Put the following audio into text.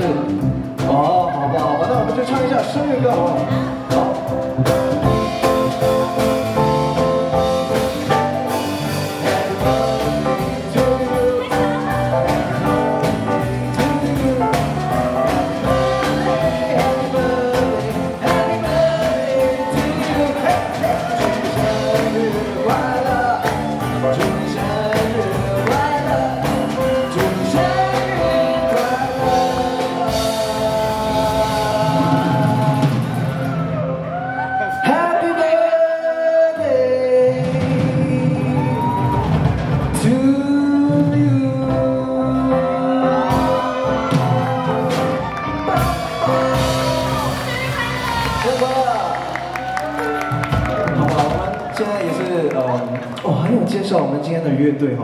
哦，好吧，好吧，那我们就唱一下生日歌好不好？好。 现在也是还有介绍我们今天的乐队哈。